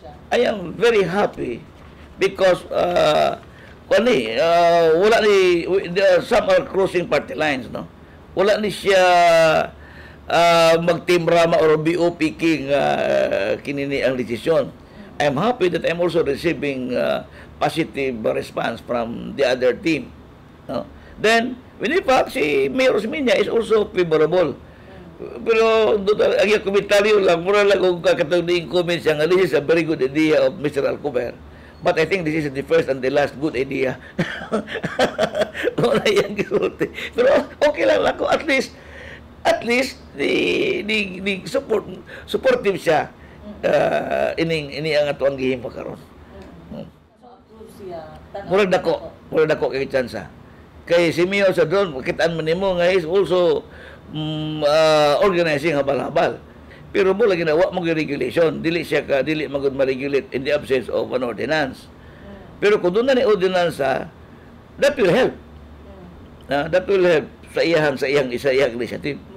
I am very happy because wala ni some are crossing party lines, no. Wala ni siya magtimrama or BO picking kinini ang desisyon. I'm happy that I'm also receiving positive response from the other team. No? Then, in fact, si Mayor Osmeña is also favorable. Pero, ang yung komentaryo lang, mura lang kung kakatawin comments siya nga, this is a very good idea of Mr. Alcover. But I think this is the first and the last good idea. Pero okay lang ako, at least the supportive siya ini ang ato ang gihimo karon. Murag dako kay tsansa. Kay si Mio sa doon, makitaan man nimo nga is also organizing habal-habal. Pero mo lagi na wa mo regulation, dili magud ma-regulate in the absence of an ordinance. Pero kung doon na ni ordinance, that will help. That will help sa iyang initiative.